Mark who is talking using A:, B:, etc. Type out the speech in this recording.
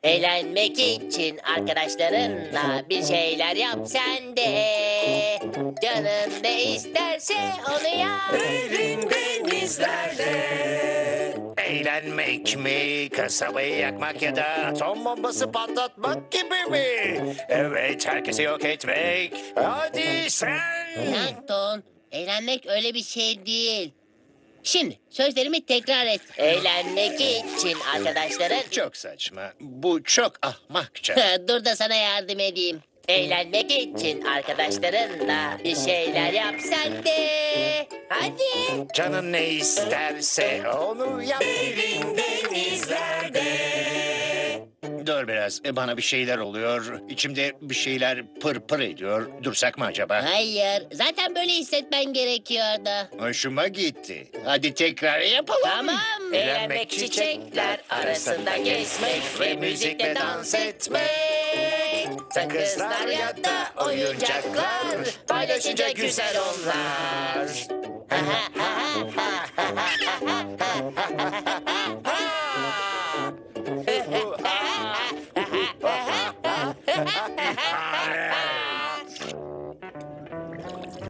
A: Eğlenmek için arkadaşlarınla bir şeyler yap sen de. Canın ne isterse onu yap.
B: Derin denizlerde.
C: Eğlenmek mi, kasabayı yakmak ya da atom bombası patlatmak gibi mi? Evet, herkesi yok etmek. Hadi sen.
A: Plankton, eğlenmek öyle bir şey değil. Şimdi sözlerimi tekrar et. Eğlenmek için arkadaşların...
C: Çok saçma. Bu çok ahmakça.
A: Dur da sana yardım edeyim. Eğlenmek için arkadaşlarınla bir şeyler yap sen de. Hadi.
C: Canın ne isterse onu yap.
B: Derin denizlerde.
C: Dur biraz, bana bir şeyler oluyor. İçimde bir şeyler pır pır ediyor. Dursak mı acaba?
A: Hayır, zaten böyle hissetmen gerekiyordu.
C: Hoşuma gitti. Hadi tekrar yapalım.
A: Tamam. Eğlenmek, çiçekler arasında gezmek ve müzikle dans etmek. Sakızlar ya da oyuncaklar paylaşınca güzel onlar.